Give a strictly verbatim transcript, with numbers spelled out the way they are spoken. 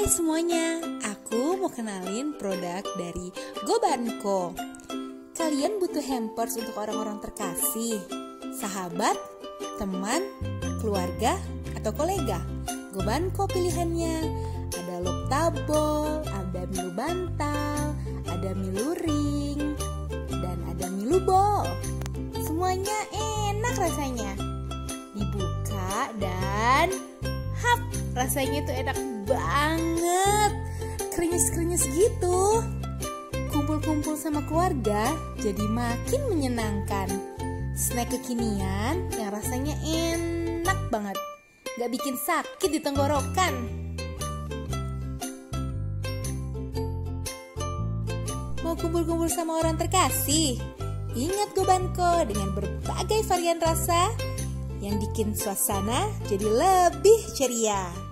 Hai semuanya, aku mau kenalin produk dari Gobanco. Kalian butuh hampers untuk orang-orang terkasih, sahabat, teman, keluarga, atau kolega? Gobanco pilihannya. Ada Loptabol, ada Milu bantal, ada Milu ring, dan ada Milu ball. Semuanya enak rasanya. Dibuka dan hap, rasanya tuh enak banget, krenyes-krenyes gitu. Kumpul-kumpul sama keluarga jadi makin menyenangkan. Snack kekinian yang rasanya enak banget, gak bikin sakit di tenggorokan. Mau kumpul-kumpul sama orang terkasih? Ingat Gobanco dengan berbagai varian rasa yang bikin suasana jadi lebih ceria.